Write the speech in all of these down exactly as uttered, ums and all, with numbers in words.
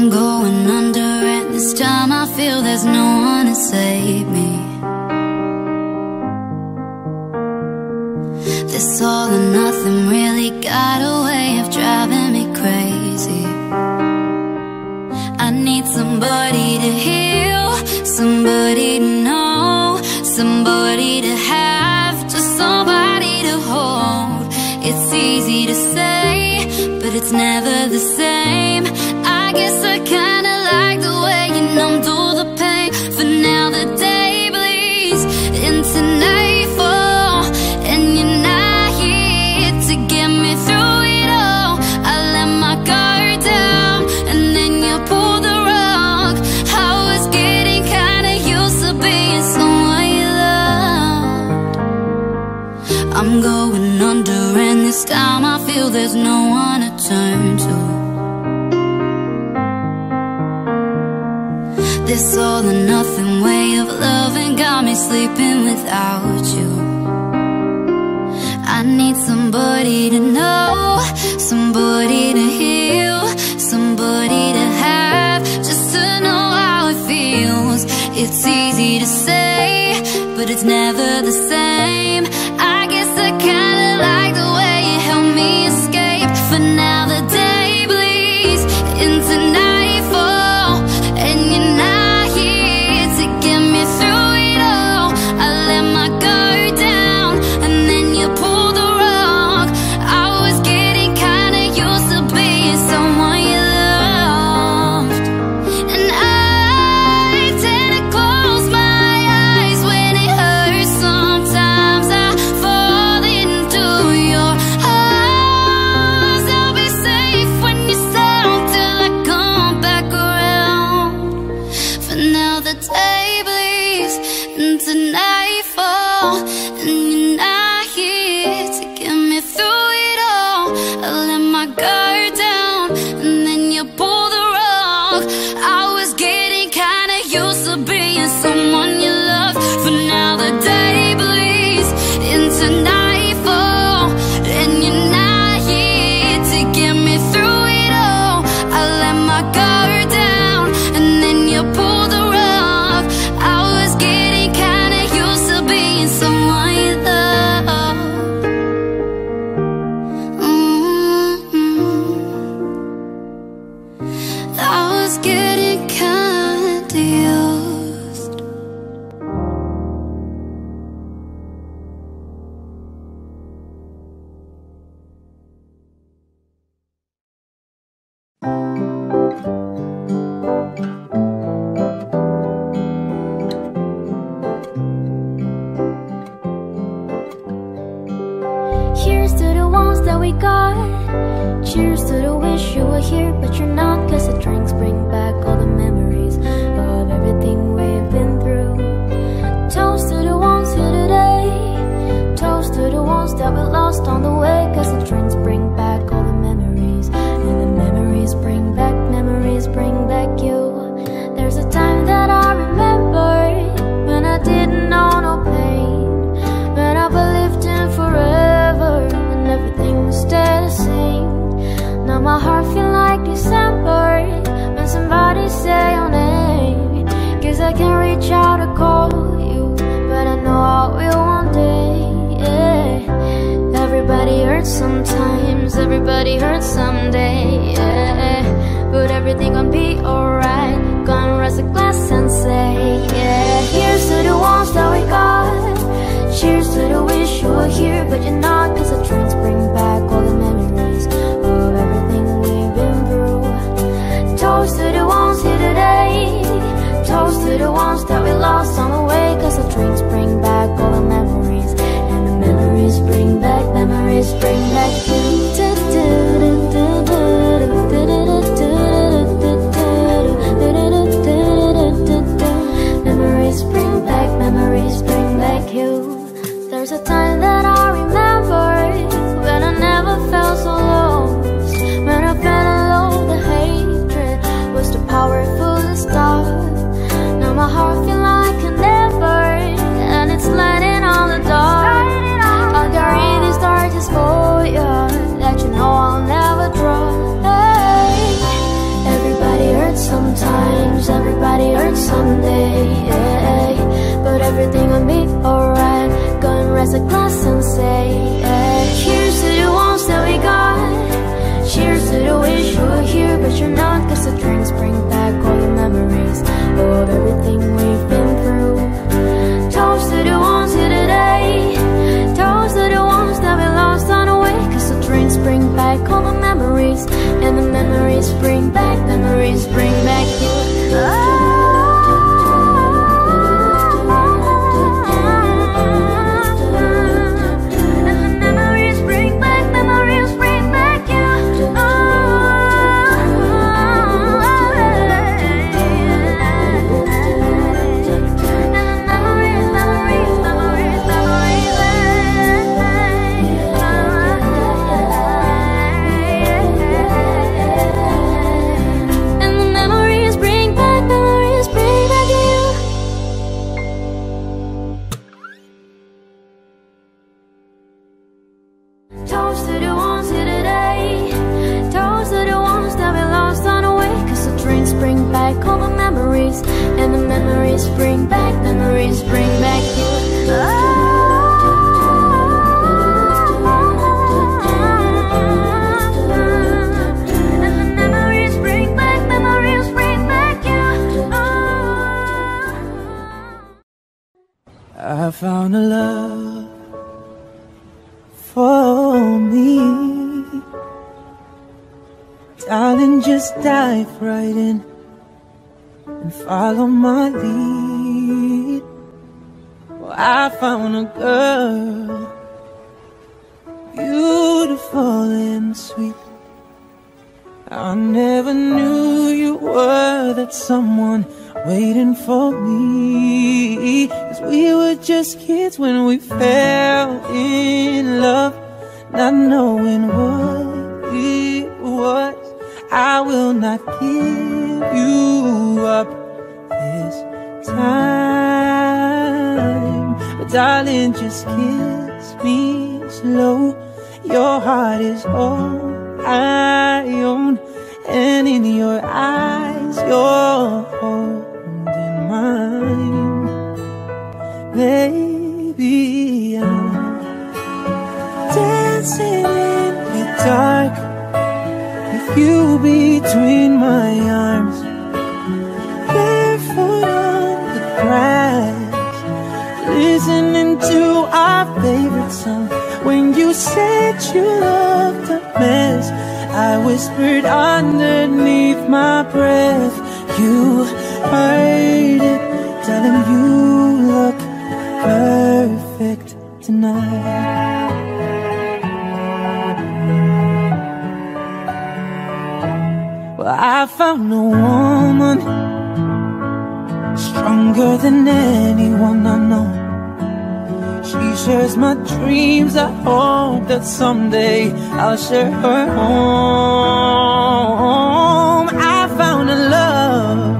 I'm going under, and this time I feel there's no one to save me. This all or nothing really got a way of driving me crazy. I need somebody to heal, somebody to know, somebody to have, just somebody to hold. It's easy to say, but it's never the same. I guess I kinda like the way you numb through the pain. For now the day bleeds into nightfall, and you're not here to get me through it all. I let my guard down, and then you pull the rug. I was getting kinda used to being someone you loved. I'm going under, and this time I feel there's no one to turn to. This all or nothing way of loving got me sleeping without you. I need somebody to know, somebody to heal, somebody to have, just to know how it feels. It's easy to say, but it's never the same. I guess I kinda like the way you help me escape. For now the day bleeds into nightfall, and you're not here to get me through it all. I let my guard down, and then you pull the rug. I was getting kinda used to being someone you loved, and I tend to close my eyes when it hurts. Sometimes I fall into your arms. I'll be safe when you're sound till I come back around. For now the day bleeds into nightfall, and you're not here to get me through it all. I let my guard down, and then you pull the rug. I was getting kinda used to being someone you love. For now the day bleeds into nightfall, and you're not here to get me through it all. I let my guard down, and then you pull the rug. I was getting kinda used to being someone you love. Mm-hmm. I was getting kinda used. Here's to the ones that we got. Cheers to the wish you were here, but you're not. Cause the drinks bring back all the memories of everything we've been through. Toast to the ones here today. Toast to the ones that we lost on the way. Cause the drinks bring back all the memories, and the memories bring back, memories bring back you. There's a time that I remember when I didn't know no pain, when I believed in forever, and everything would stay the same. Now my heart feel like December when somebody say your name. Cause I can't reach out to call you, but I know I will one day. Yeah. Everybody hurts sometimes, everybody hurts someday. Yeah. But everything gon' be alright. Gonna raise a glass and say, yeah. Here's to the ones that we got. Cheers to the wish you were here, but you're not. Cause the drinks bring back all the memories of everything we've been through. Toast to the ones here today. Toast to the ones that we lost on the way. Cause the drinks bring back all the memories, and the memories bring back, memories bring back you. Memories bring back, memories bring back you. There's a time that I remember when I never felt so lost. When I fell in love, the hatred was too powerful to stop. Now my heart feel like a never, and it's lighting on the dark. I'll carry these torches for you, that you know I'll never drop. Hey, everybody hurts I found a love for me. Darling, just dive right in and follow my lead. Well, I found a girl, beautiful and sweet. I never knew you were that someone waiting for me. 'Cause we were just kids when we fell in love, not knowing what it was. I will not give you up this time, but darling, just kiss me slow. Your heart is all I own, and in your eyes you're holding mine. Baby, I'm dancing in the dark with you between my arms, barefoot on the grass, listening to our favorite song. When you said you loved a mess, I whispered underneath my breath. You heard it, darling, you look perfect tonight. Well, I found a woman stronger than anyone I know. She shares my dreams. I hope that someday I'll share her home. I found a love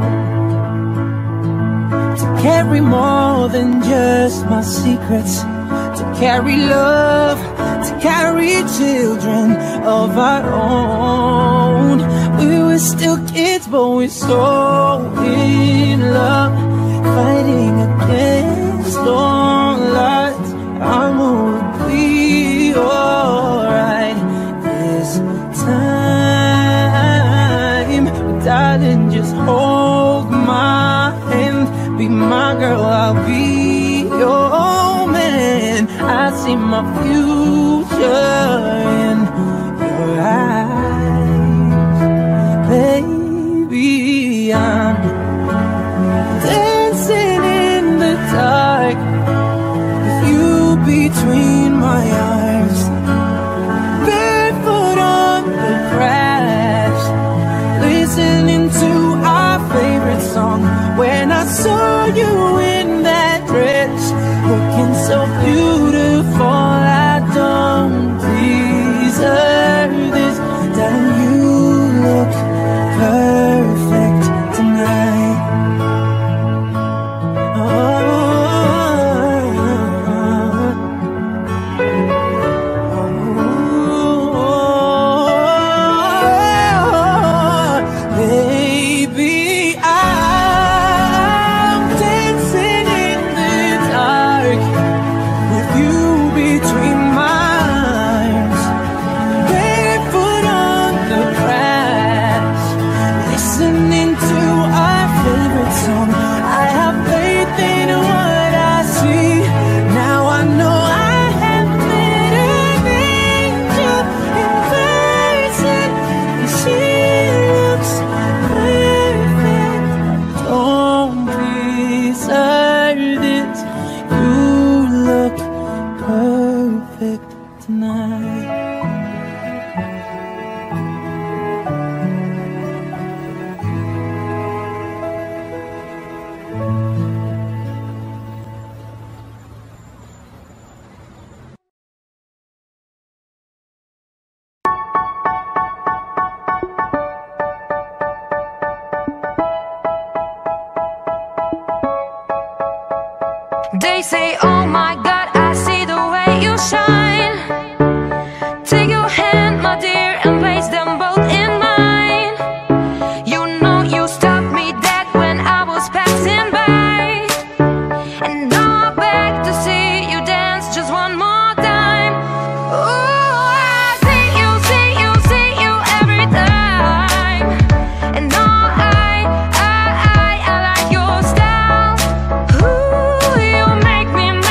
to carry more than just my secrets, to carry love, to carry children of our own. We were still kids, but we're so in love, fighting against all odds. I'm gonna be alright this time. But darling, just hold my hand, be my girl, I'll be your man. I see my future in your eyes. Baby, I'm dancing in the dark, between my arms, barefoot on the grass, listening to our favorite song. When I saw you in that dress, looking so beautiful, I don't deserve this. Darling, you look perfect tonight. Oh, they say, oh my God, I see the way you shine. Take your hand, my dear, and place them both in mine. You know you stopped me dead when I was passing by, and now I beg to see you dance just one more time. Ooh, I see you, see you, see you every time, and now I, I, I, I like your style. Ooh, you make me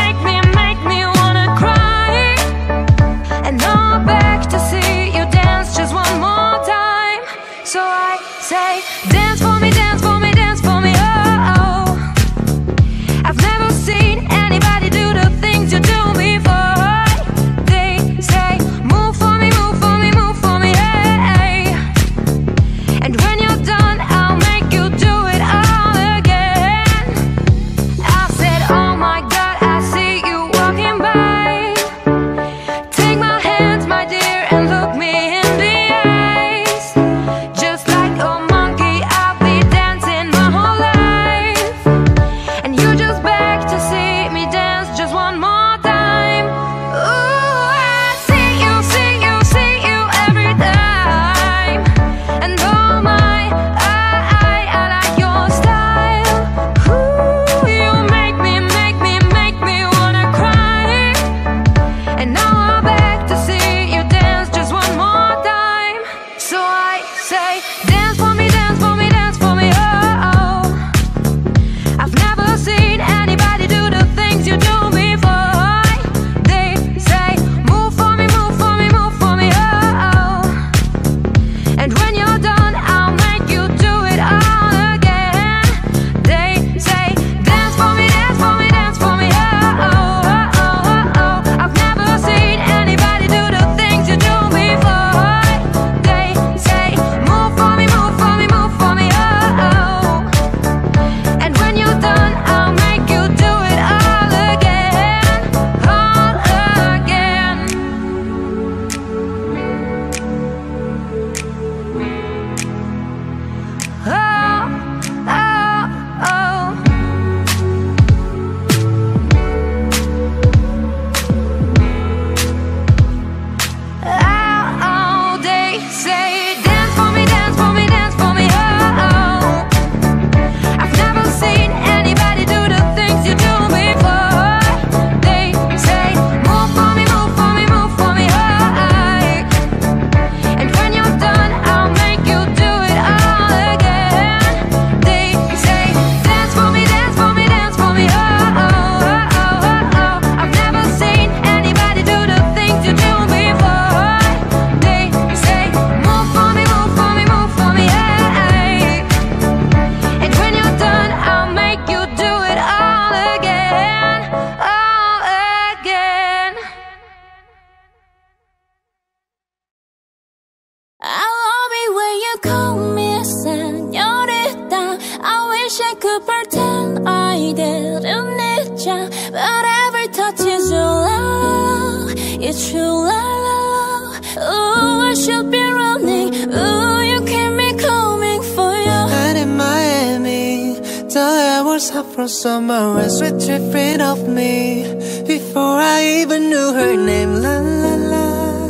it's true, la la la. Oh, I should be running. Oh, you keep me coming for you. And in Miami, the air was hot from summer and sweat dripping off me before I even knew her name. La la la.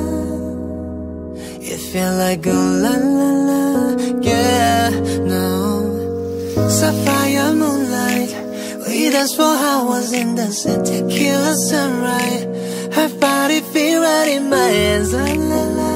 It felt like a la la la. Yeah, no. Sapphire moonlight, we danced for hours in the sun. Tequila sunrise, her body feel right in my hands. La la la.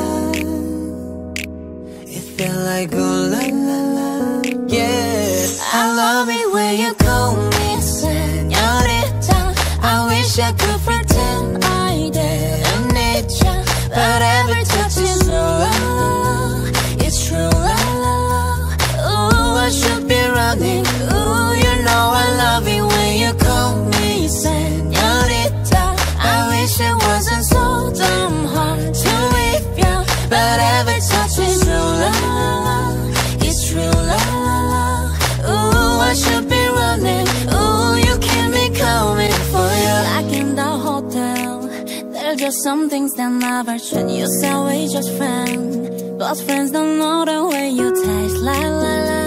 It felt like oh la la la. Yeah, I love it when you call me señorita. I wish I could pretend I didn't need ya, but every touch is so la la la. It's true, la la la. Oh, I should be running. Oh, you know I love it when you call me señorita. I wish it wasn't so damn hard to leave ya, but every touch is true, la la la. It's true, la la la. Oh, I should be running. Oh, you keep me coming for you. Like in the hotel, there's just some things that never change. You say we just friends, but friends don't know the way you taste. La la la.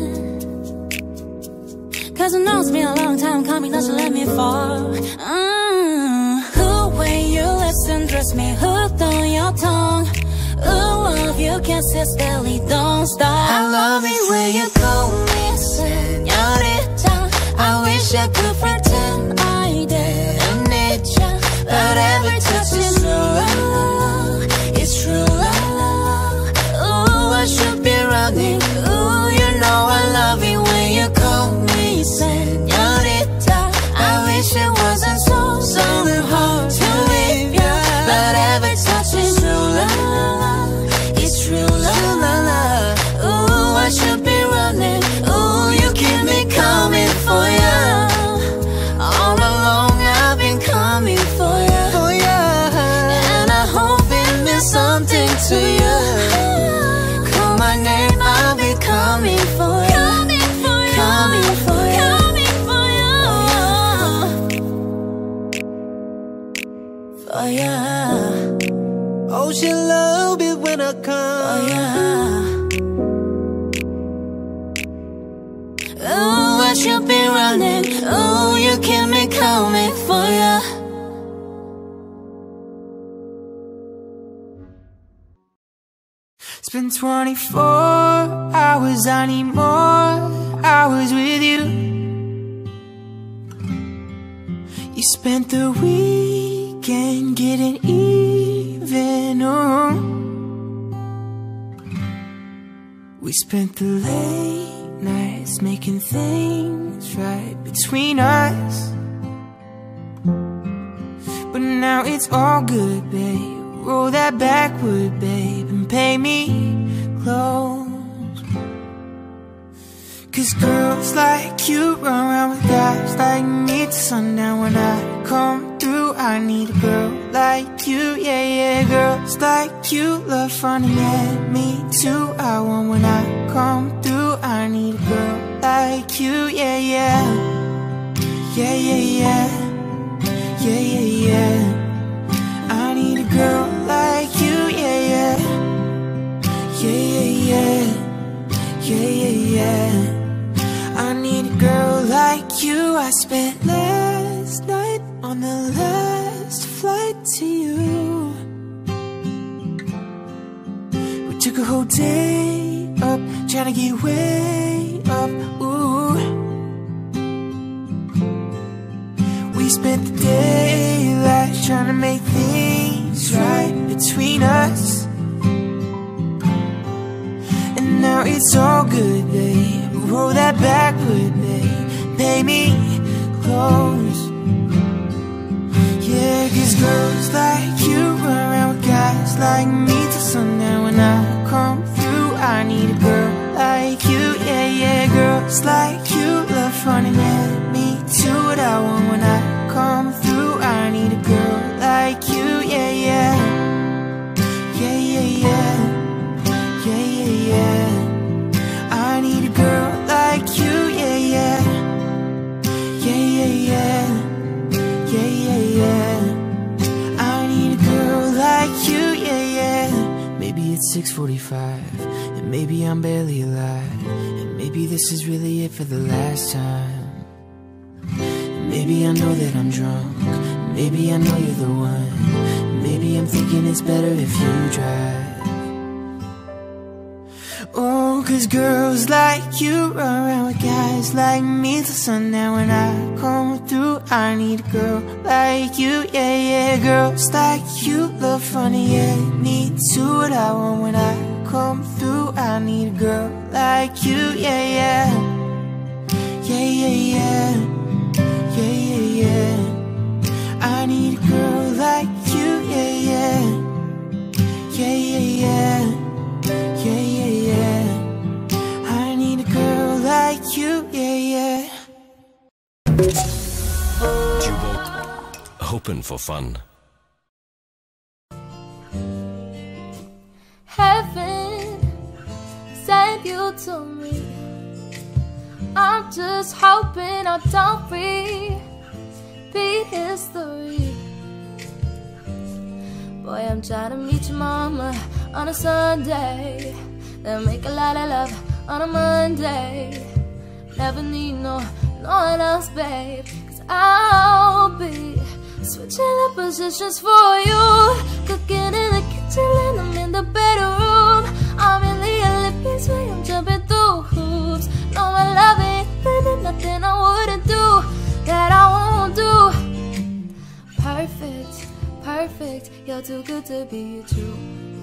Cause I know it's been a long time coming, don't you let me fall. mm. The way you listen, dress me hooked on your tongue. Ooh, love you kisses steadily, don't stop. I love it when you call me señorita. I wish I could pretend I didn't need ya, but every touch is true, la la la. It's true, la la la. Oh, I should be running. Ooh, you know I love it when you call me señorita. I wish it wasn't so, so hard to leave ya, but every touch is true, la la la. It's true, la la la. Ooh, I should be running. Ooh, you keep me coming for ya. All along I've been coming for ya, oh yeah. and I hope it means something to you. Call my name, I'll be coming for ya. Coming for you, coming for you, coming for you, for ya, Oh, she love it when I for come. ya. Oh, I should be running. Oh, you keep me coming for ya. It's been twenty-four hours, I need more hours with you. You spent the weekend getting even, oh. We spent the late nights making things right between us. But now it's all good, babe. Roll that backward, babe, and pay me close. Cause girls like you run around with guys like me till sundown. When I come through, I need a girl like you, yeah, yeah. Girls like you love fun, and yeah, me too. I want when I come through, I need a girl like you, yeah, yeah. Yeah, yeah, yeah. Yeah, yeah, yeah. I need a girl like you, yeah, yeah. Yeah, yeah, yeah. Yeah, yeah, yeah. I need a girl like you. I spent last night on the last flight to you. We took a whole day up, trying to get way up, ooh. We spent the daylight trying to make things right between us. And now it's all good, babe. Roll that backward, babe. Pay me close. Yeah, cause girls like you run around with guys like me till sundown. When I come through, I need a girl like you, yeah, yeah. Girls like you love fun, and yeah, me too. What I want when I come through, I need a girl like you, yeah, yeah. Yeah, yeah, yeah. Yeah, yeah, yeah. I need a girl like you, yeah, yeah. Yeah, yeah, yeah. Yeah, yeah, yeah. I need a girl six forty-five, and maybe I'm barely alive, and maybe this is really it for the last time. And maybe I know that I'm drunk, maybe I know you're the one, maybe I'm thinking it's better if you drive. Oh, cause girls like you run around with guys like me till sundown. When I come through, I need a girl like you, yeah, yeah. Girls like you look funny, yeah, me too. What I want when I come through, I need a girl like you, yeah, yeah. Yeah, yeah, yeah, yeah, yeah, yeah. I need a girl like you, yeah, yeah. Yeah, yeah, yeah, yeah, yeah, yeah. I need a girl like you, yeah, yeah. Jukebox, open for fun. Heaven sent you to me. I'm just hoping I don't repeat history. Boy, I'm trying to meet your mama on a Sunday, then make a lot of love on a Monday. Never need no, no one else, babe, cause I'll be switching up positions for you. Cooking in the kitchen and I'm in the bedroom. I'm in the Olympics where I'm jumping through hoops. No, I love it, there's nothing I wouldn't do that I won't do. Perfect, perfect, you're too good to be true.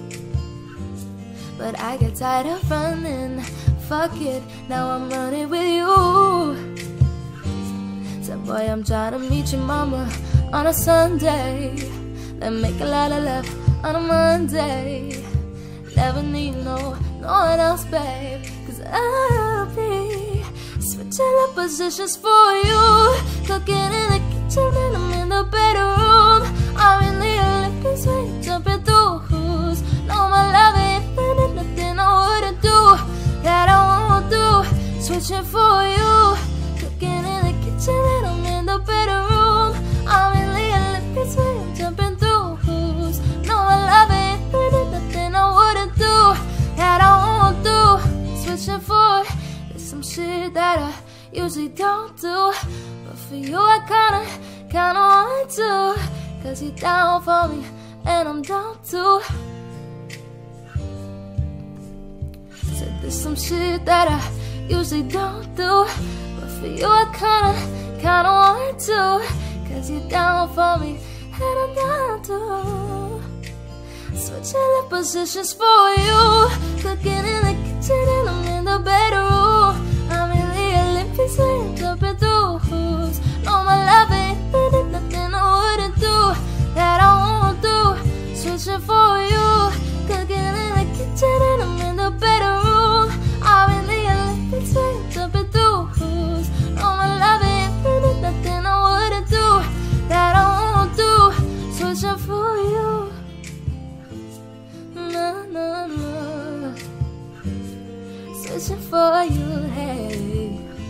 But I get tired of running, fuck it, now I'm running with you. Said boy, I'm trying to meet your mama on a Sunday, then make a lot of love on a Monday. Never need no, no one else, babe, cause I'll be switching up positions for you. Cooking in the kitchen and I'm in the bedroom. I'm in the Olympics where you're jumping through hoops. No, my love ain't there's nothing I wouldn't do that I won't do. Switching for you. Cooking in the kitchen and I'm in the bedroom. I'm in the Olympics where you're jumping through hoops. No, my love ain't there's nothing I wouldn't do that I won't do. Switching for there's some shit that I usually don't do, but for you I kinda, kinda want to. Cause you're down for me and I'm down too. Said there's some shit that I usually don't do, but for you I kinda, kinda want to. Cause you're down for me and I'm down too. Switching up positions for you. Cooking in the kitchen and I'm in the bedroom. I'm in the Olympics where I'm jumping through hoops. No, my love ain't there's nothing I wouldn't do that I won't do. Switching for you. Cooking in the kitchen and I'm in the bedroom. I'm in the Olympics where I'm jumping through hoops. No, my love ain't there's nothing I wouldn't do that I won't do. Switching for you. No, no, no. Switching for you, hey.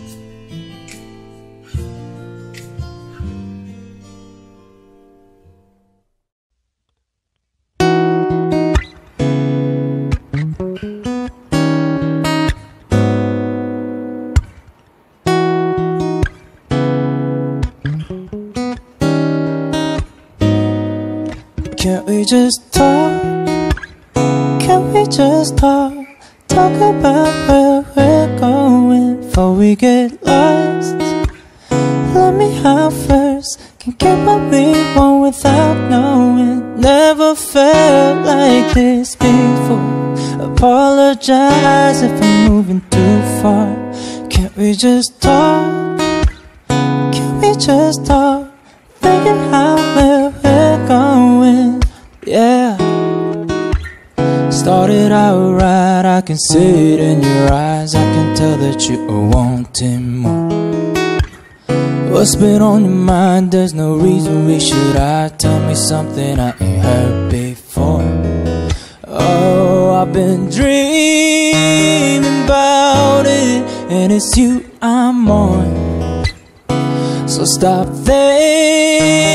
Can't we just talk? Can't we just talk? Talk about where we're going before we get lost. Let me out first. Can get what we want without knowing. Never felt like this before. Apologize if I'm moving too far. Can't we just talk? Can we just talk? Figure out where we're going, yeah. Started out right, I can see it in your eyes. I can tell that you are wanting more. What's been on your mind? There's no reason we should hide. Tell me something I ain't heard before. Oh, I've been dreaming about it, and it's you I'm on. So stop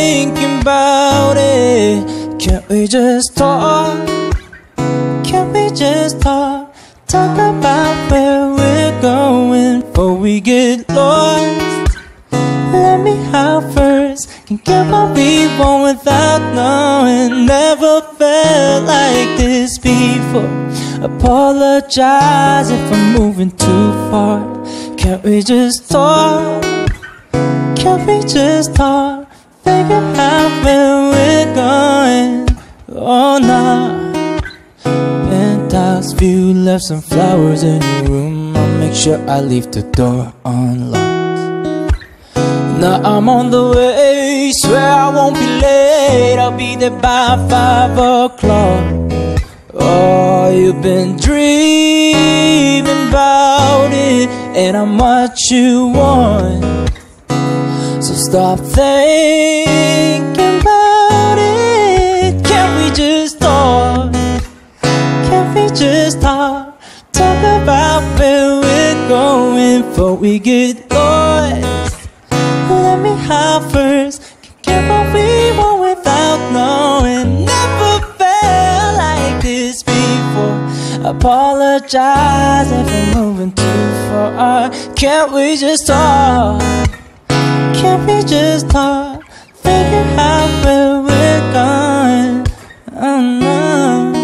thinking about it. Can't we just talk? Can't we just talk, talk about where we're going before we get lost? Let me out first, can get what we want without knowing. Never felt like this before. Apologize if I'm moving too far. Can't we just talk? Can't we just talk? Figure out where we're going. Oh no. Penthouse view, left some flowers in your room. I'll make sure I leave the door unlocked. Now I'm on the way, swear I won't be late. I'll be there by five o'clock. Oh, you've been dreaming about it, and I'm what you want. So stop thinking about it. Can't we just talk? Can't we just talk? Talk about where we're going before we get lost. Let me out first, can get what we want without knowing. Never felt like this before. Apologize if I'm moving too far. Can't we just talk? Can't we just talk? Figure out where we're going. Oh no.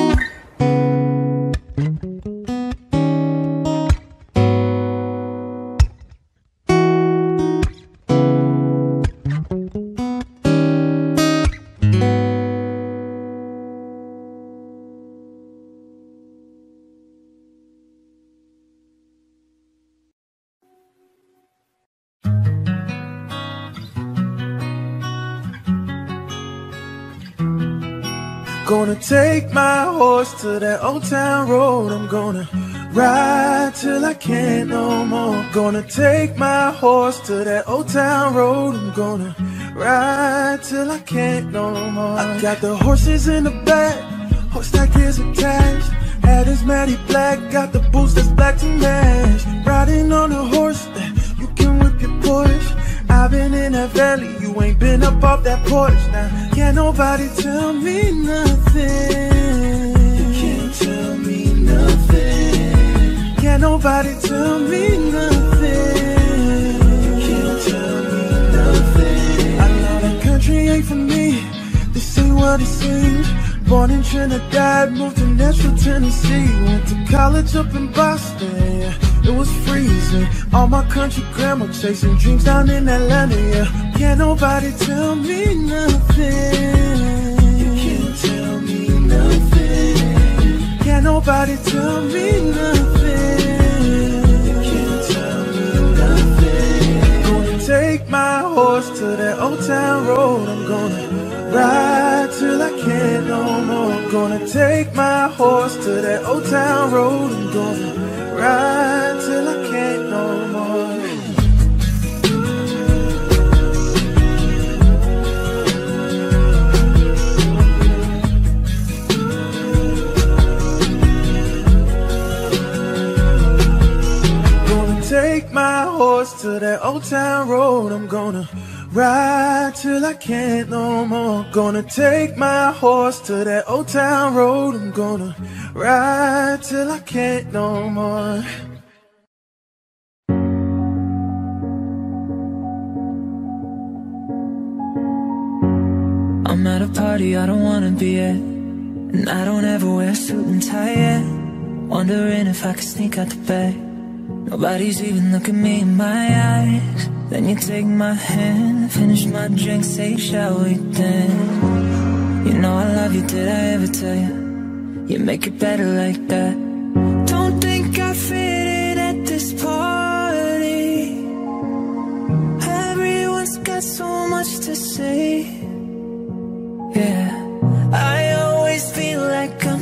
Gonna take my horse to that old town road. I'm gonna ride till I can't no more. Gonna take my horse to that old town road. I'm gonna ride till I can't no more. I got the horses in the back, horse stack is attached. Hat is matty black, got the boots that's black to match. Riding on a horse, you can whip your Porsche. I've been in that valley, you ain't been up off that porch. Now, can't nobody tell me nothing. You can't tell me nothing. Can't nobody tell me nothing. You can't tell me nothing. I know that country ain't for me, this ain't what it seems. Born in Trinidad, moved to Nashville, Tennessee. Went to college up in Boston, yeah. It was freezing. All my country grandma chasing dreams down in Atlanta, yeah. Can't nobody tell me nothing. You can't tell me nothing. Can't nobody tell me nothing. You can't tell me nothing. Gonna take my horse to that old town road. I'm gonna ride till I can't no more. Gonna take my horse to that old town road. I'm gonna ride till I can't no more. Gonna take my horse to that old town road. I'm gonna ride till I can't no more. Gonna take my horse to that old town road. I'm gonna ride till I can't no more. I'm at a party I don't wanna be at, and I don't ever wear a suit and tie yet. Wondering if I could sneak out the back. Nobody's even looking me in my eyes. Then you take my hand, finish my drink, say shall we dance? You know I love you, did I ever tell you? You make it better like that. Don't think I fit in at this party. Everyone's got so much to say. Yeah, I always feel like I'm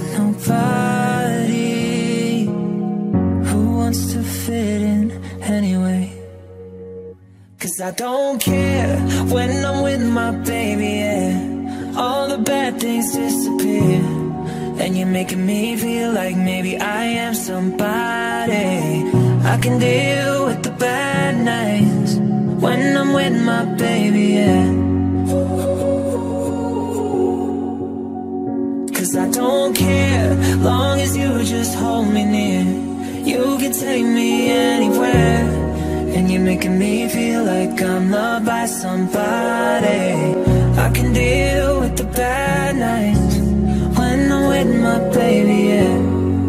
nobody. Who wants to fit in anyway? Cause I don't care when I'm with my baby, yeah. All the bad things disappear, and you're making me feel like maybe I am somebody. I can deal with the bad nights when I'm with my baby, yeah. Cause I don't care, long as you just me near. You can take me anywhere, and you're making me feel like I'm loved by somebody. I can deal with the bad nights when I'm with my baby, yeah.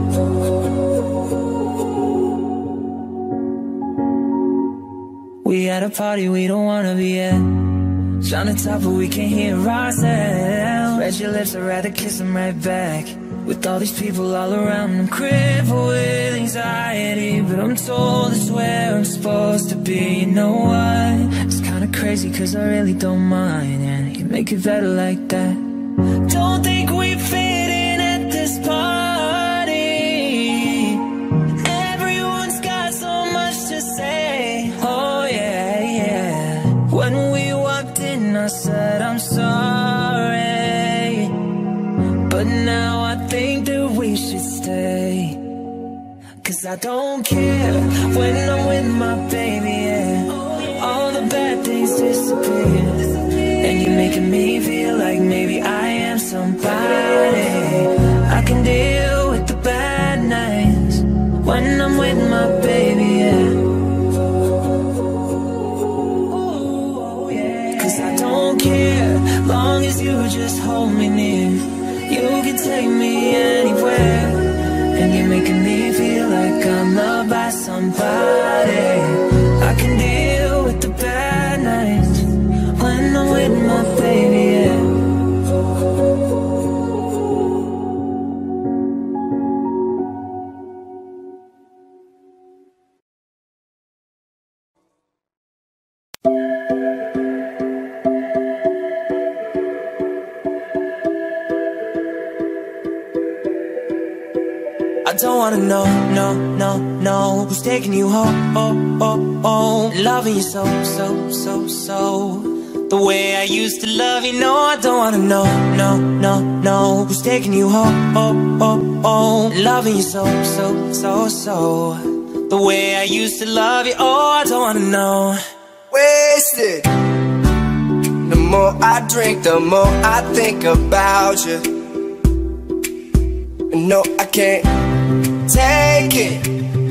We at a party we don't wanna be at, trying to talk but we can't hear ourselves. Read your lips, I'd rather kiss them right back. With all these people all around, I'm crippled with anxiety, but I'm told it's where I'm supposed to be. You know what? It's kinda crazy cause I really don't mind, and you make it better like that. Don't think we fit in at this party. Everyone's got so much to say. Oh yeah, yeah. When we walked in I said I'm sorry, but now I think that we should stay. Cause I don't care when I'm with my baby, yeah. All the bad things disappear, and you're making me feel like maybe I am somebody. I can deal with the bad nights when I'm with my baby, yeah. Cause I don't care, long as you just hold me near. You can take me anywhere, and you're making me feel like I'm loved by somebody. I can deal with the bad nights when I'm with my baby, yeah. I don't wanna know, no, no, no, who's taking you home, oh, oh, oh, loving you so, so, so, so, the way I used to love you. No, I don't wanna know, no, no, no, who's taking you home, oh, oh, oh, loving you so, so, so, so, the way I used to love you. Oh, I don't wanna know. Wasted. The more I drink, the more I think about you. No, I can't take it.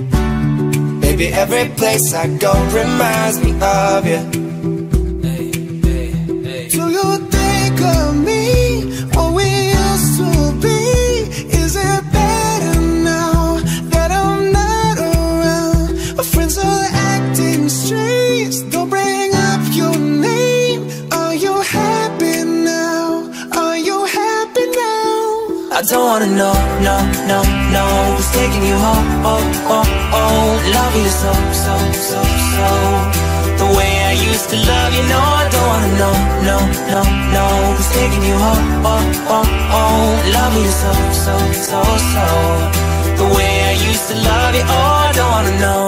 Baby, every place I go reminds me of you. Hey, hey, hey. Do you think of me, what we used to be? Is it better now that I'm not around? My friends are acting strange, don't bring up your name. Are you happy now? Are you happy now? I don't wanna know, no, no, no, who's taking you home, oh, oh, oh, loving you so, so, so, so, the way I used to love you. No, I don't wanna know, no, no, no, who's taking you home, oh, oh, oh, loving you so, so, so, so, the way I used to love you. Oh, I don't wanna know.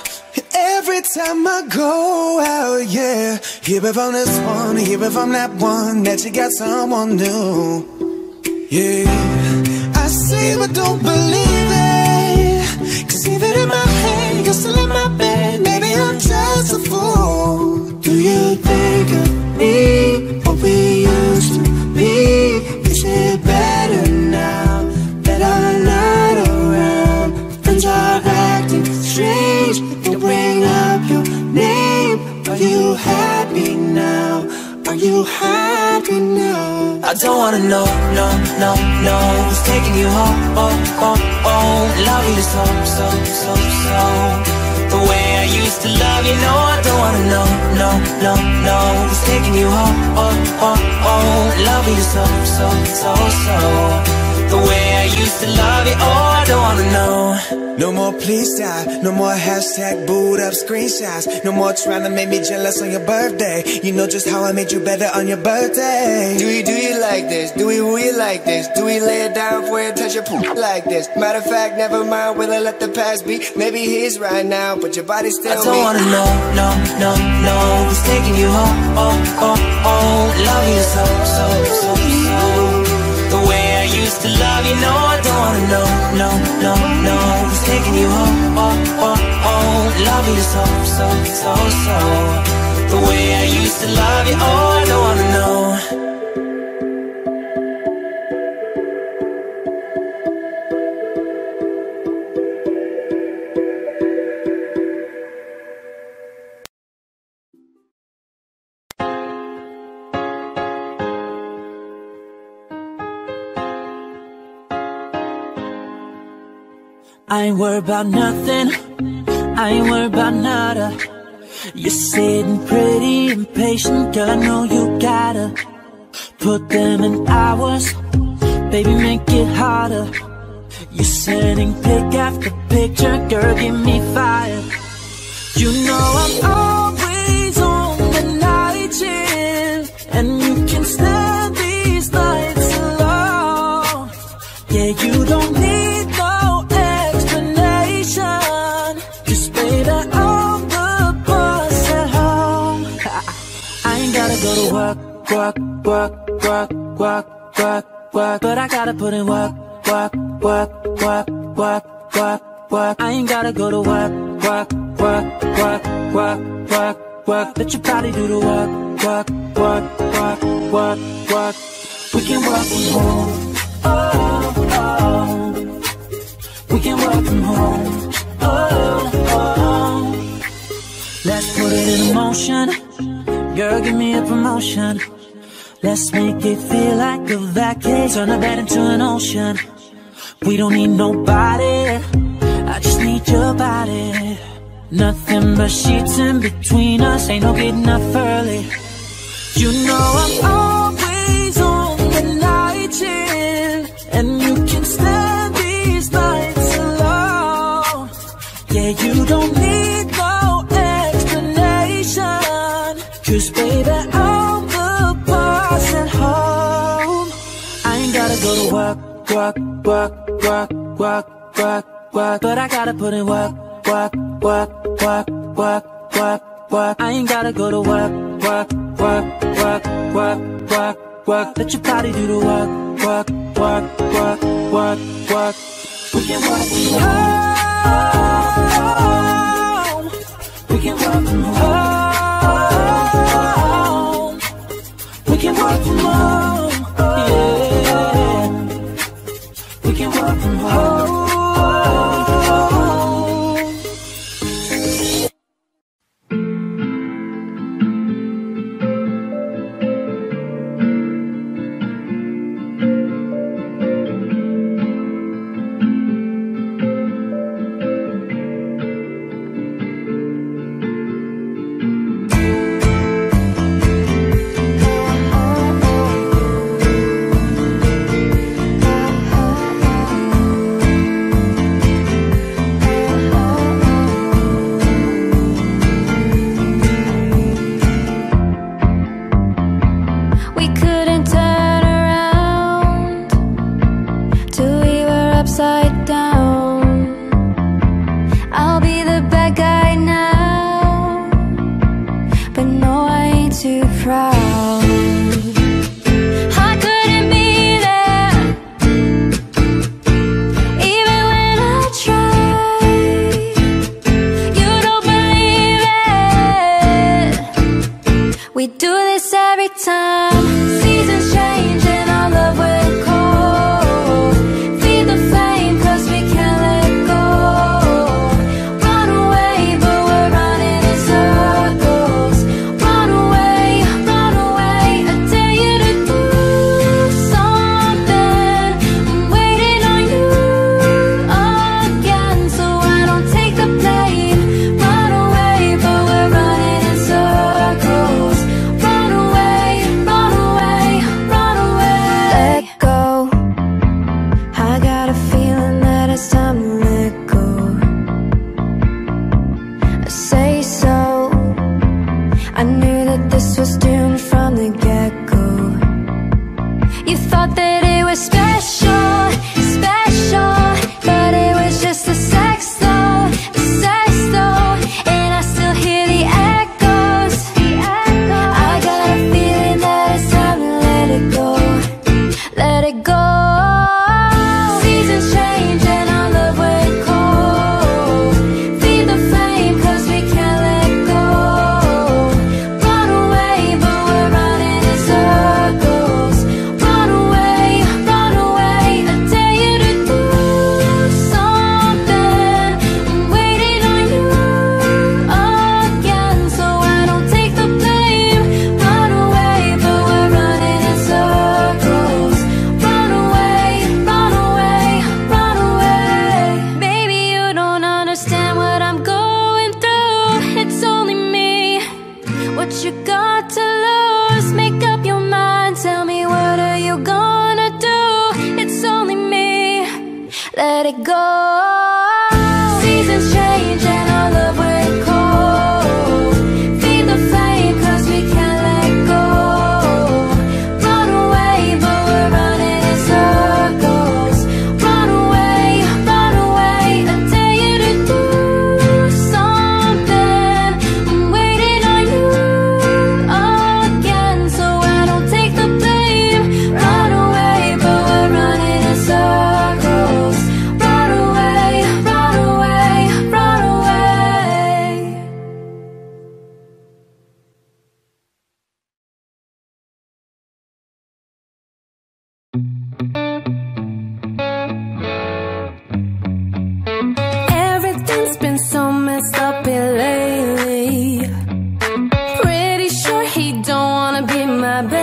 Every time I go out, yeah, hear it from this one, hear it from that one, that you got someone new. Yeah, I say but don't believe it, cause even in my head, you're still in my bed. Maybe I'm just a fool. Do you think of me, what we used to be? Is it better now that I'm not around? Friends are acting strange, they bring up your name. Are you happy now? Are you happy now? I don't wanna know, no, no, no, who's taking you home, oh, oh, oh, loving you so, so, so, so, the way I used to love you. No, I don't wanna know, no, no, no, who's taking you home, oh, oh, oh, loving you so, so, so, so, the way I used to love you. Oh, I don't wanna know. No more please stop, no more hashtag booed up screenshots. No more trying to make me jealous on your birthday. You know just how I made you better on your birthday. Do we do you like this? Do we we like this? Do we lay it down for you, touch your poop like this? Matter of fact, never mind, will I let the past be? Maybe he's right now, but your body's still me. I don't me. wanna know, no, no, no, who's taking you home, oh, oh, oh, loving you so, so, so, so, the way I used to love you. No, I don't wanna know, no, no, no, who's taking you home, oh, oh, oh, loving you so, so, so, so, the way I used to love you. Oh, I don't wanna know. I ain't worried about nothing, I ain't worried about nada. You're sitting pretty impatient, girl, I know you gotta put them in hours, baby, make it harder. You're sending pic after picture, girl, give me fire. You know I'm always on the night shift, and you can stand these nights alone. Yeah, you don't need no explanation, just baby, I'm the boss at home. I ain't gotta go to work, work, work, work, work, work, work, but I gotta put in work, work, work, work, work, work, work. I ain't gotta go to work, work, work, work, work, work, work. Let your body do the work, work, work, work, work, work. We can work from home, oh, oh. We can work from home, oh, oh. Let's put it in motion, girl, give me a promotion. Let's make it feel like a vacation, turn a bed into an ocean. We don't need nobody, I just need your body. Nothing but sheets in between us, ain't no getting up early. You know I'm always on the night shift, and you can stand these nights alone. Yeah, you don't need no explanation, cause baby, I'm the boss at home. I ain't gotta go to work, work, work, work, work, work, work, but I gotta put in work, work, work, work, work, work, work. I ain't gotta go to work, work, work, work, work, work, work. Let your body do the work, work, work, work, work, work. We can work from home. We can work from home. We can work from home. Yeah. We can work from home.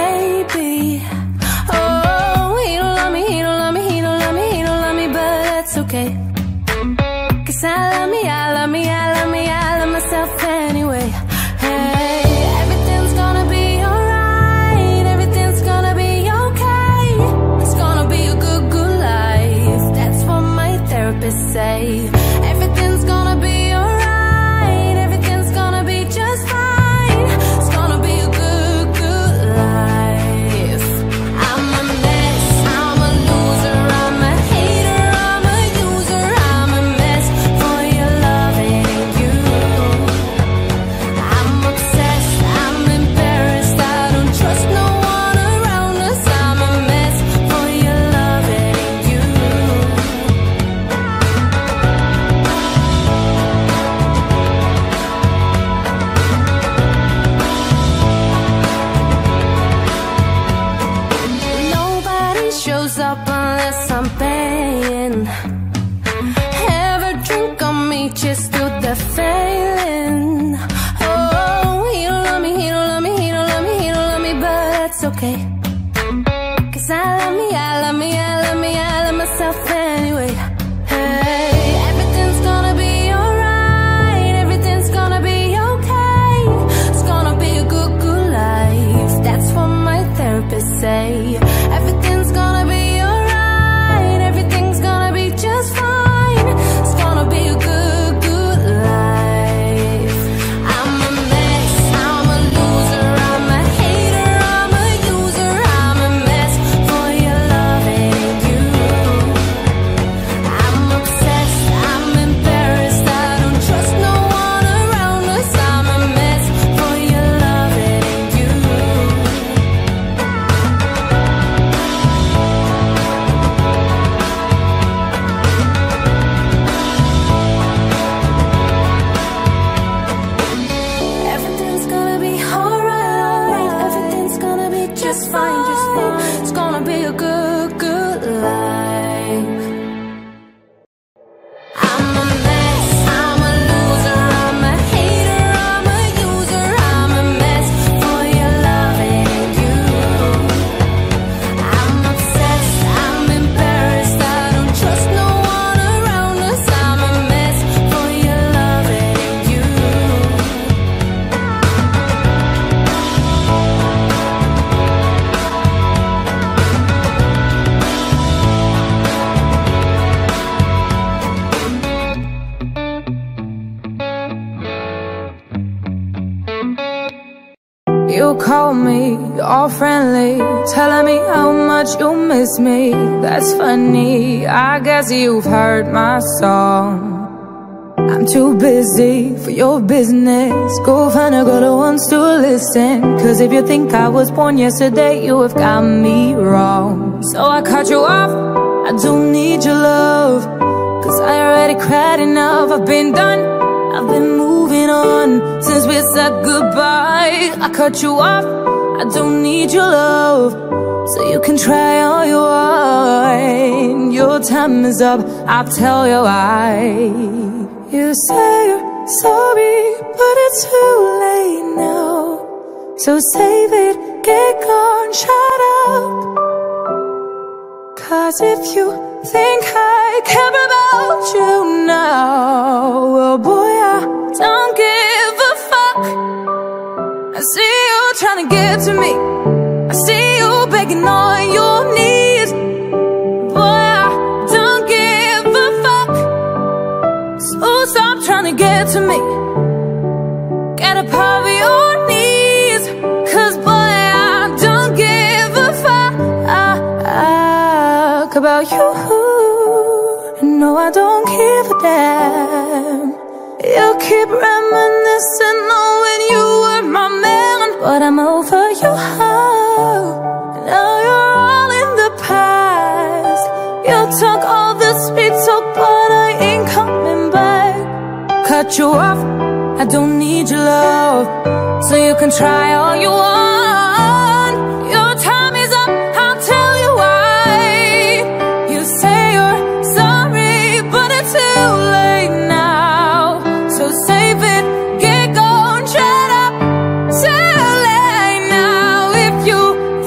baby. Oh, he don't love me, he don't love me, he don't love me, he don't love me, but that's okay. Cause I love me, I love me, I love me, I love myself anyway. Hey, everything's gonna be alright, everything's gonna be okay. It's gonna be a good, good life. That's what my therapist say. Everything's gonna be alright, everything's gonna be just fine. It's gonna be a good, good life. I'm a mess, I'm a loser, I'm a hater, I'm a user, I'm a mess for your loving you. I'm obsessed, I'm embarrassed, I don't trust no one around us. I'm a mess for your loving you. Nobody shows up unless I'm paying. Ever drink on me just to the failing. Oh, he don't love me, he don't love me, he don't love me, he don't love me, but that's okay. Cause I love me, I love me, I love me, I love myself anyway. Hey, everything's gonna be alright, everything's gonna be okay. It's gonna be a good, good life. That's what my therapist say. Everything's gonna be alright, everything's gonna be just fine. It's gonna be a good, good life. I'm a mess, I'm a loser, I'm a hater, I'm a user, I'm a mess for your loving you. I'm obsessed, I'm embarrassed, I don't trust no one around us. I'm a mess for your loving you. Everything's gonna be alright, everything's gonna be just fine, just fine. It's gonna be a good, good life. I'm a mess, I'm a loser, I'm a hater, I'm a user, I'm a mess for your loving you. I'm obsessed, I'm embarrassed, I don't trust no one around us. I'm a mess for your loving you. You call me all friendly, telling me how much you miss me. That's funny, I guess you've heard my song. I'm too busy for your business. Go find a girl who wants to listen. Cause if you think I was born yesterday, you have got me wrong. So I cut you off, I don't need your love. Cause I already cried enough, I've been done, I've been moving on since we said goodbye. I cut you off, I don't need your love. So you can try all you want. Your time is up, I'll tell you why. You say you're sorry, but it's too late now. So save it, get gone, shut up. Cause if you think I care about you now, well boy, I don't give a fuck. I see you trying to get to me, I see you begging on your knees. Boy, I don't give a fuck. So stop trying to get to me, get up off your knees. Cause boy, I don't give a fuck about you. And no, I don't give a damn. You keep reminiscing on when you were my man, but I'm over you. Now you're all in the past. You talk all this sweet talk, but I ain't coming back. Cut you off, I don't need your love. So you can try all you want. Your time is up, I'll tell you why. You say you're sorry, but it's too late now. So save it, get going, shut up. Too late now. If you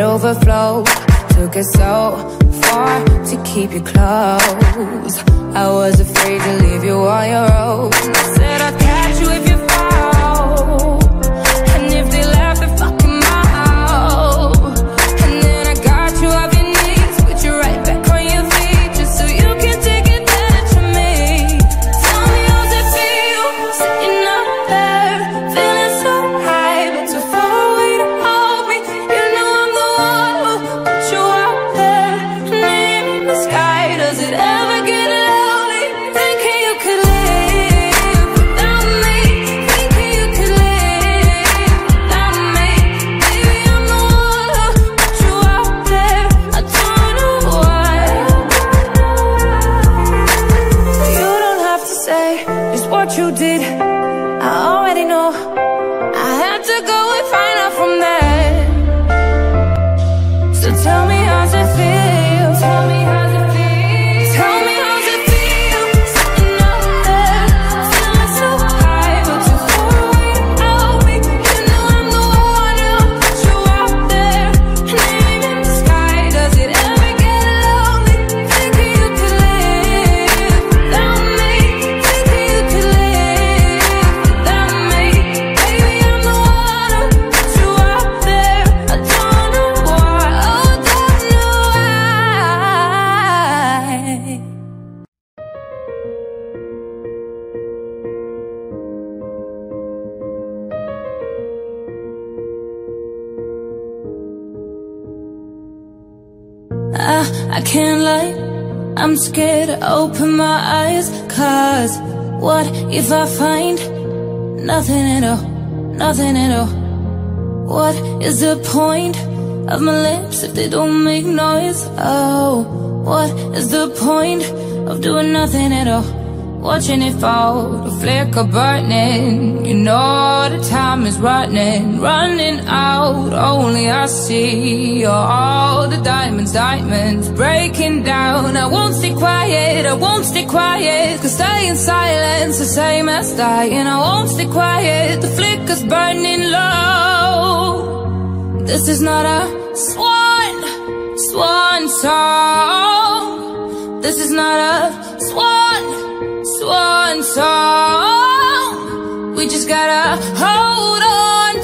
overflowed. Took it so far to keep you close. I was afraid to leave you on your own. I said I'd catch you if you fall, and if they laugh, they're fucking mouth. And then I got you off your knees, put you right back on your feet, just so you can take advantage of me. Tell me how's it feel, sitting up there, feeling so high, but too far away to hold me. You know I'm the one who put you out there, name in the sky. Does it ever get lonely, thinking you could live without me, thinking you could live without me? Baby, I'm the one who put you out there. I don't know why. You don't have to say just what you did, I already know. I had to go and find out from there. So tell me how's it feel, tell me how's it feel, tell me how's it feel, sitting up there, feeling so high, but too far away to hold me. You know I'm the one who put you out there, name in the sky. Does it ever get lonely, thinking you could live without me, thinking you could live without me? Baby, I'm the one who put you out there. I don't know why, oh, don't know why. I, I can't lie, I'm scared to open my eyes. Cause what if I find nothing at all, nothing at all? What is the point of my lips if they don't make noise? Oh, what is the point of doing nothing at all? Watching it fall, the flicker burning. You know the time is running, running out. Only I see all the diamonds, diamonds breaking down. I won't stay quiet, I won't stay quiet, cause staying in silence the same as dying. I won't stay quiet, the flicker's burning low. This is not a swan, swan song. This is not a swan, swan song. We just gotta hold on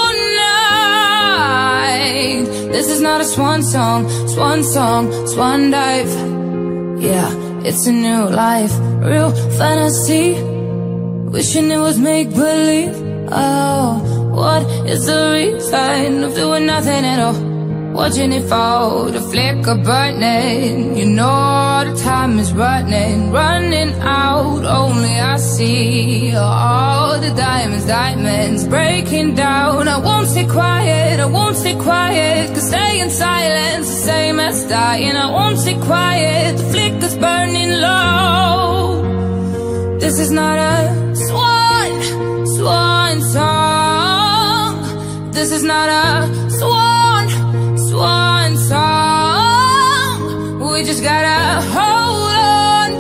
tonight. This is not a swan song, swan song, swan dive. Yeah, it's a new life, real fantasy, wishing it was make-believe. Oh, what is the reason of doing nothing at all? Watching it fall, the flicker burning. You know the time is running, running out. Only I see all the diamonds, diamonds breaking down. I won't stay quiet, I won't stay quiet, cause staying in silence the same as dying. I won't stay quiet, the flicker's burning low. This is not a swan, swan song. This is not a swan, swan song. We just gotta hold on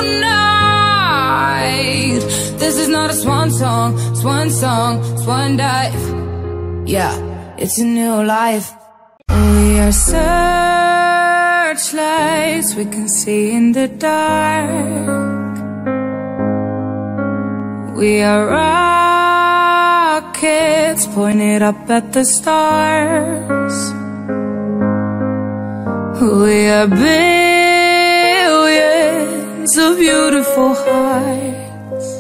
tonight. This is not a swan song, swan song, swan dive. Yeah, it's a new life. We are searchlights we can see in the dark. We are rockets pointed up at the stars. We are billions of beautiful hearts,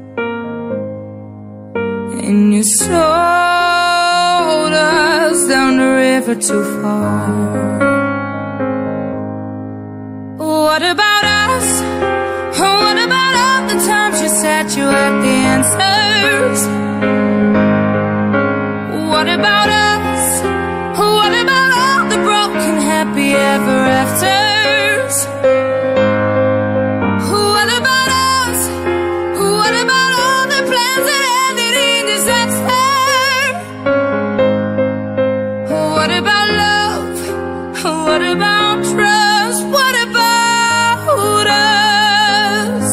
and you sold us down the river too far. What about us? What about all the times you said you had the answers? What about us? What about all the broken happy ever afters? What about us? What about all the plans that ended in disaster? What about love? What about trust? What about us?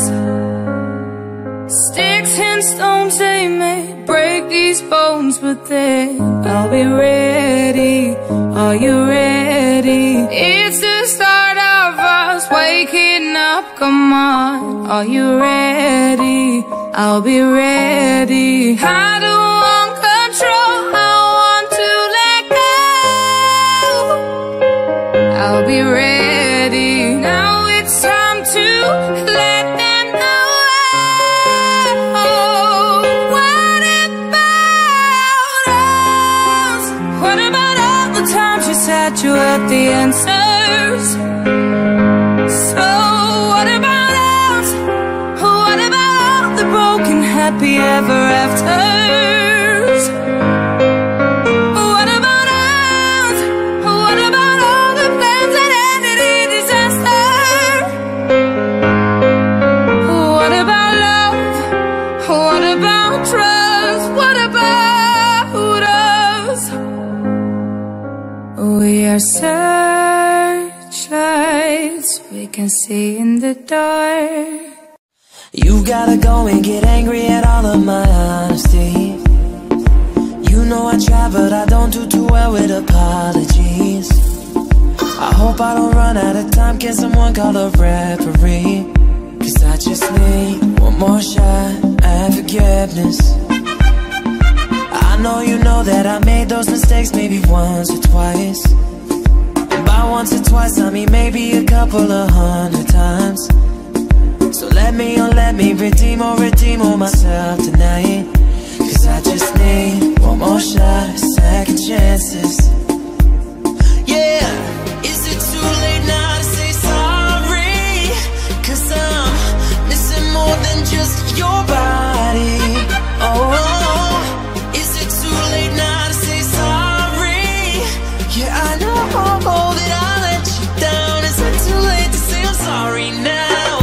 Sticks and stones, they may break these bones, but then I'll be ready. All Are you ready? It's the start of us waking up, come on. Are you ready? I'll be ready. I don't want control, I want to let go. I'll be ready. Now it's time to let them know. Oh, what about us? What about all the times you said you had the answers? So what about us? What about all the broken happy ever afters? What about us? What about all the plans that ended in disaster? What about love? What about trust? What about us? We are searchlights we can see in the dark. You gotta go and get angry at all of my honesty. You know I try, but I don't do too well with apologies. I hope I don't run out of time. Can someone call a referee? Cause I just need one more shot at forgiveness. I know you know that I made those mistakes maybe once or twice. And by once or twice I mean maybe a couple of hundred times. So let me, oh let me redeem or redeem on myself tonight. Cause I just need one more shot, second chances. Yeah, is it too late now to say sorry? Cause I'm missing more than just your body. Oh, is it too late now to say sorry? Yeah, I know that I let you down. Is it too late to say I'm sorry now?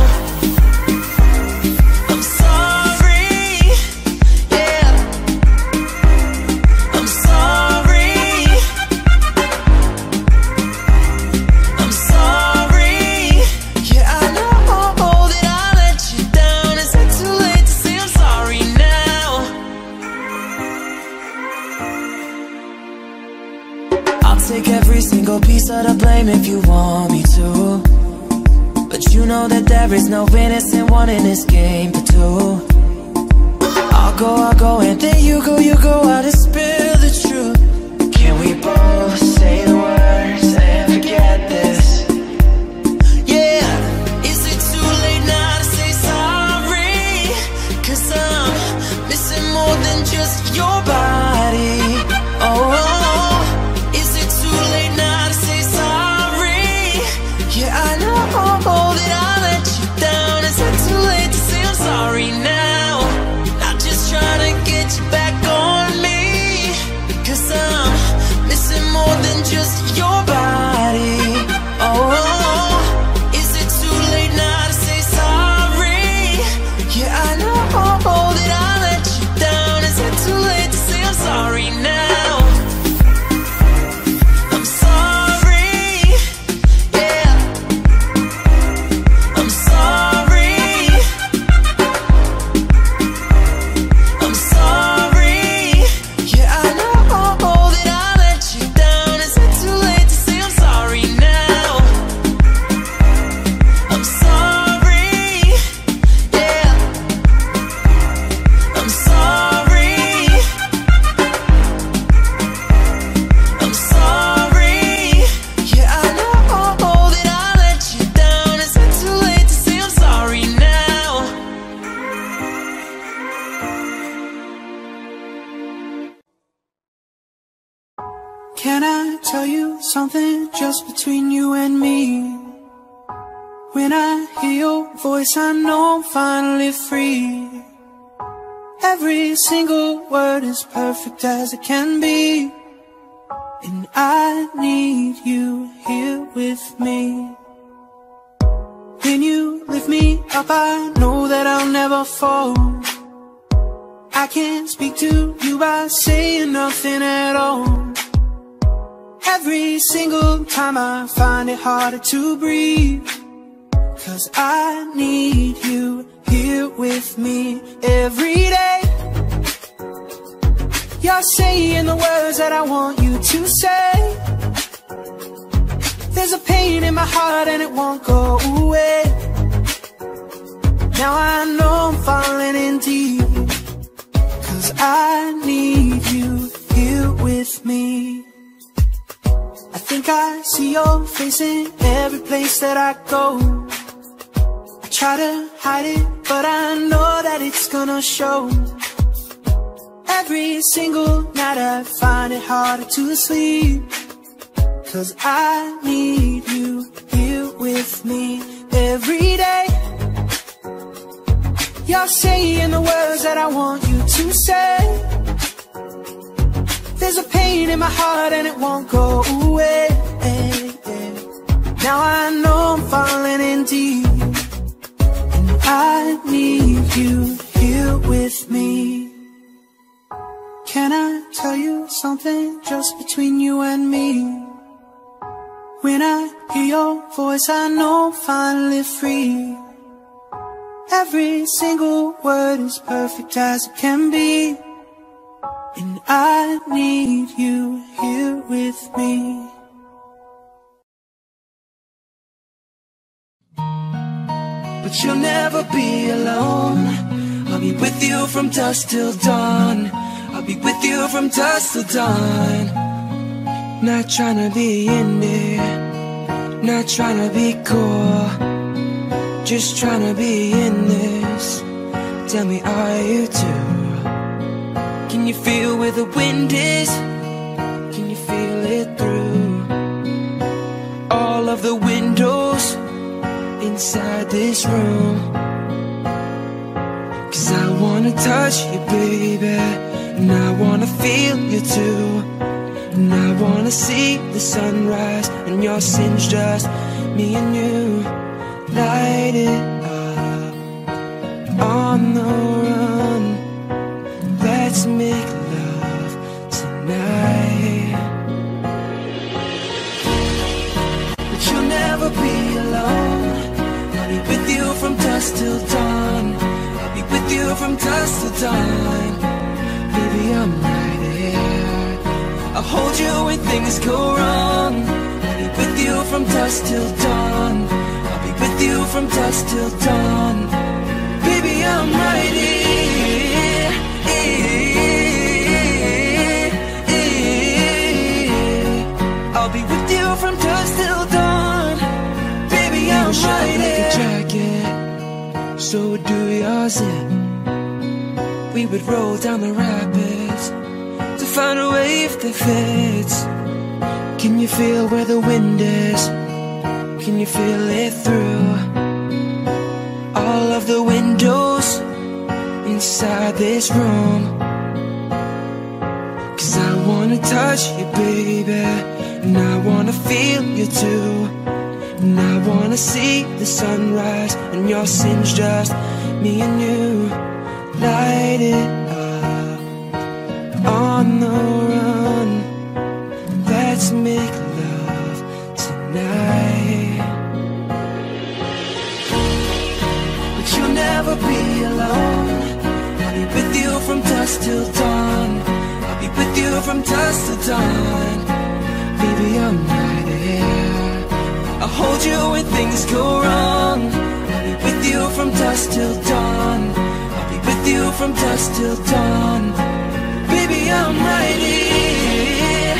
Take every single piece of the blame if you want me to. But you know that there is no innocent one in this game but two. I'll go, I'll go, and then you go, you go out and spill the truth. Can we both say the words and forget this? Yeah, is it too late now to say sorry? Cause I'm missing more than just your body. Oh, yeah, I know that I let you down. Is it too late to say I'm sorry now? I'm just trying to get you back on me. Cause I'm missing more than just your body. Oh, is it too late now to say sorry? Yeah, I know that I let you down. Is it too late to say I'm sorry now? Can I tell you something just between you and me? When I hear your voice, I know I'm finally free. Every single word is perfect as it can be, and I need you here with me. When you lift me up, I know that I'll never fall. I can't speak to you by saying nothing at all. Every single time I find it harder to breathe, 'cause I need you here with me every day. You're saying the words that I want you to say, There's a pain in my heart and it won't go away. Now I know I'm falling in deep, 'cause I need you here with me. I think I see your face in every place that I go. I try to hide it, but I know that it's gonna show. Every single night I find it harder to sleep, 'cause I need you here with me every day. You're saying the words that I want you to say. There's a pain in my heart and it won't go away. Now I know I'm falling in deep, and I need you here with me. Can I tell you something just between you and me? When I hear your voice, I know I'm finally free. Every single word is perfect as it can be, and I need you here with me. But you'll never be alone. I'll be with you from dusk till dawn. I'll be with you from dusk till dawn. Not trying to be in there, not trying to be cool, just trying to be in this. Tell me, are you too? Can you feel where the wind is? Can you feel it through all of the windows inside this room? 'Cause I wanna touch you, baby, and I wanna feel you too. And I wanna see the sunrise and your sins, just me and you. Light it up on the run. Let's make love tonight. But you'll never be alone. I'll be with you from dusk till dawn. I'll be with you from dusk till dawn. Baby, I'm right here. I'll hold you when things go wrong. I'll be with you from dusk till dawn. I'll be with you from dusk till dawn. Baby, I'm right here. I'll be with you from dusk till dawn. Baby, I'm right here. Like a jacket, so do yours in. We would roll down the rapids to find a wave that fits. Can you feel where the wind is? Can you feel it through all of the windows inside this room? 'Cause I wanna touch you, baby, and I wanna feel you too. And I wanna see the sunrise and your sins, just me and you. Light it up on the run. Let's make love tonight. But you'll never be alone. I'll be with you from dusk till dawn. I'll be with you from dusk till dawn. Baby, I'm right here. I'll hold you when things go wrong. I'll be with you from dusk till dawn. I'll be with you from dusk till dawn. Baby, I'm right here.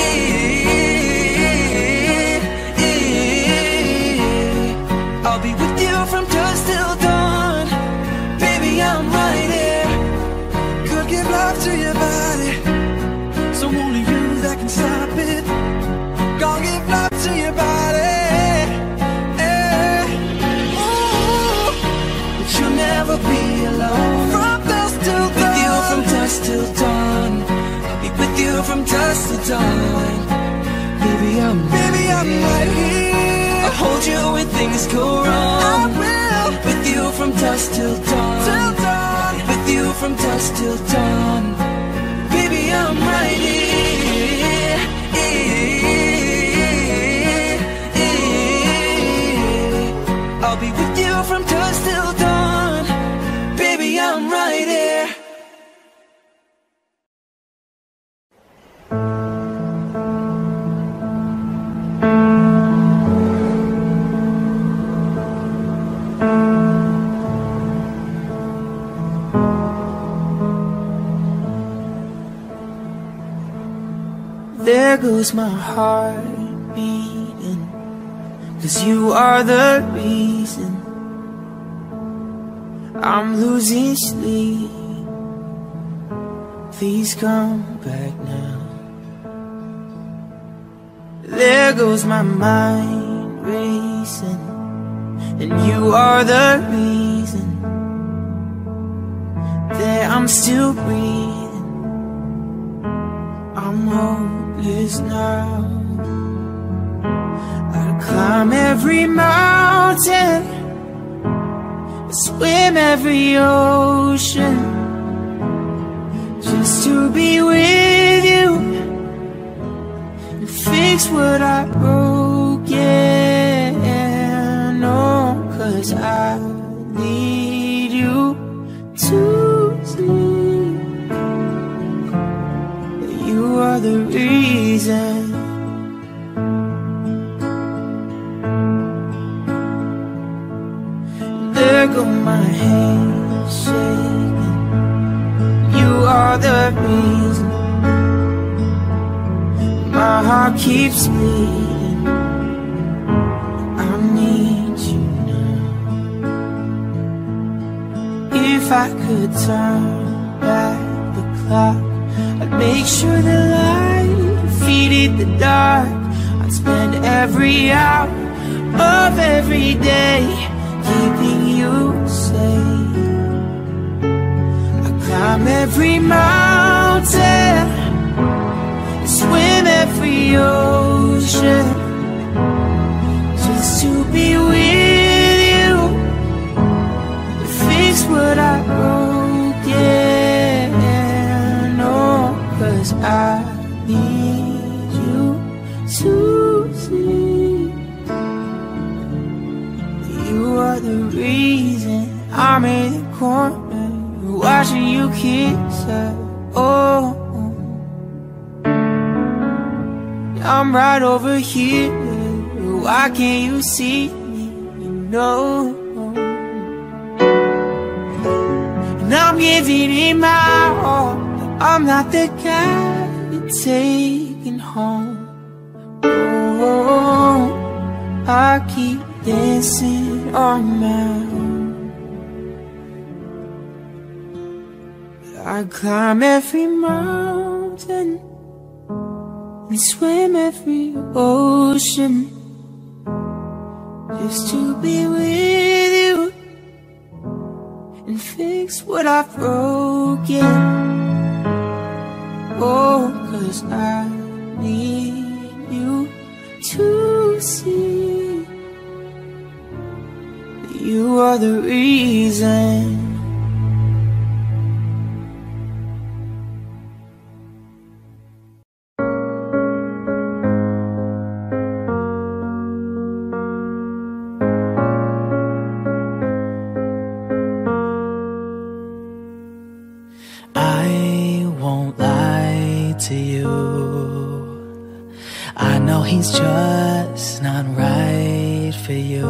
I'll be with you from dusk till dawn. Baby, I'm right here. Could give love to your body, so only you that can stop it. Gonna give love to your body, eh. Ooh. But you'll never be alone. From dusk till dawn. With you from dusk till dawn. I'll be with you from dusk till dawn. Baby, I'm Baby, I'm right here. I'll hold you when things go wrong. I will. With you from dusk till dawn. Till dawn. With you from dusk till dawn. Baby, I'm right here. I'll be with you from dusk till dawn. Baby, I'm right here. goes my heart beating, 'cause you are the reason I'm losing sleep. Please come back now. There goes my mind racing, and you are the reason that I'm still breathing. I'm hopeless now. I'd climb every mountain, swim every ocean, just to be with you and fix what I broke. Yeah, no, 'cause I need you to sleep. You are the reason. There go my hands shaking. You are the reason my heart keeps beating. I need you now. If I could turn back the clock, I'd make sure the light defeated the dark. I'd spend every hour of every day keeping you safe. I climb every mountain, swim every ocean, just to be with you, fix what I broke. Yeah, no, 'cause I need you to sleep. You are the reason I'm in the corner watching you kiss her. Oh, I'm right over here. Why can't you see me? You know, and I'm giving it my all, but I'm not the guy you're taking home. Oh, I keep dancing on my own. I climb every mountain and swim every ocean, just to be with you and fix what I've broken. Oh, 'cause I need you to see. You are the reason. I won't lie to you. I know he's just not right for you.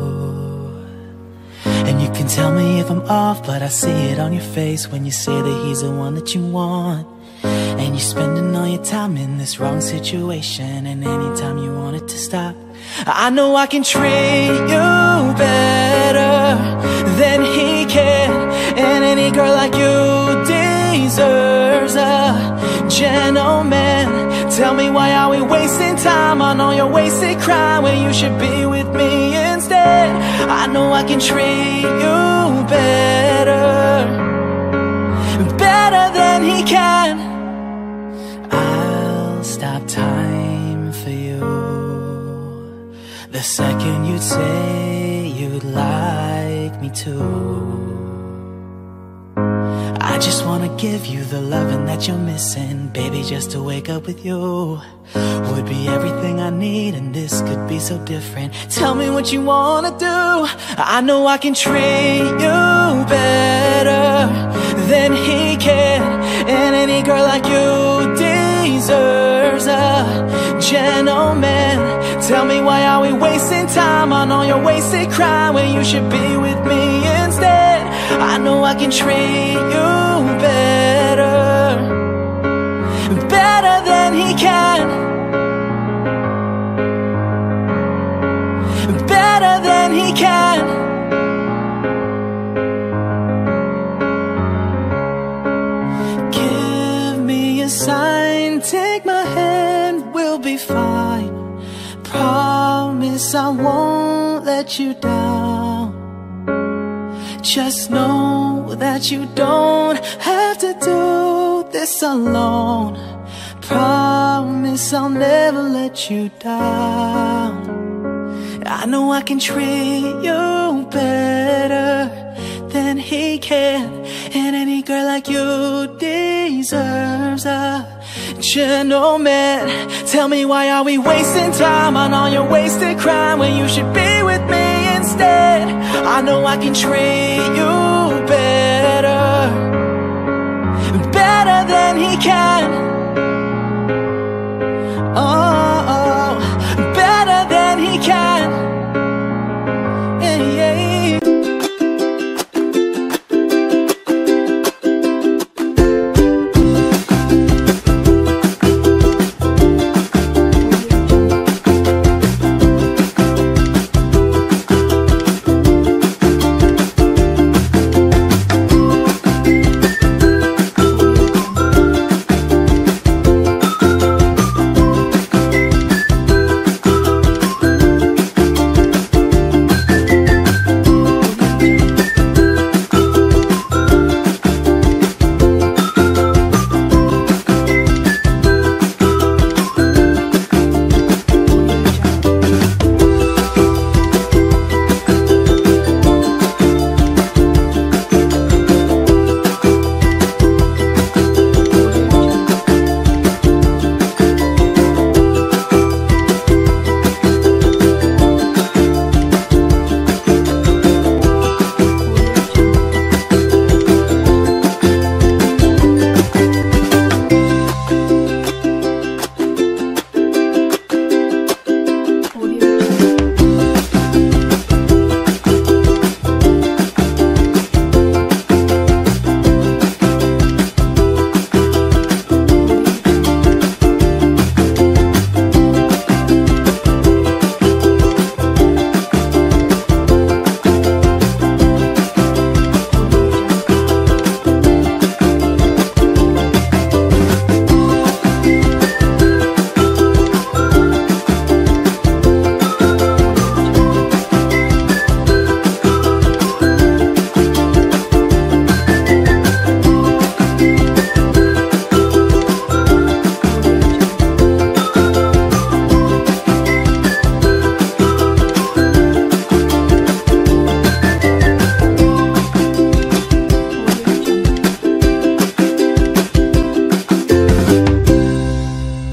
And you can tell me if I'm off, but I see it on your face when you say that he's the one that you want. And you're spending all your time in this wrong situation, and anytime you want it to stop, I know I can treat you better than he can. And any girl like you deserves a gentleman. Tell me, why are we wasting time on all your wasted crime when you should be with me instead? I know I can treat you better, better than he can. I'll stop time for you the second you'd say you'd like me to. I just wanna give you the loving that you're missing, baby. Just to wake up with you would be everything I need, and this could be so different. Tell me what you wanna do. I know I can treat you better than he can. And any girl like you deserves a gentleman. Tell me, why are we wasting time on all your wasted crime when you should be with me instead? I know I can treat you better, better than he can. better than he can. Give me a sign, take my hand, we'll be fine. Promise I won't let you down. Just know that you don't have to do this alone. Promise I'll never let you down. I know I can treat you better than he can, and any girl like you deserves a gentleman. Tell me, why are we wasting time on all your wasted crime when you should be with me instead? I know I can treat you better, better than he can. Oh, oh, better than he can. Yeah, yeah.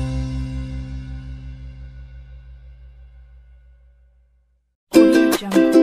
Jungle.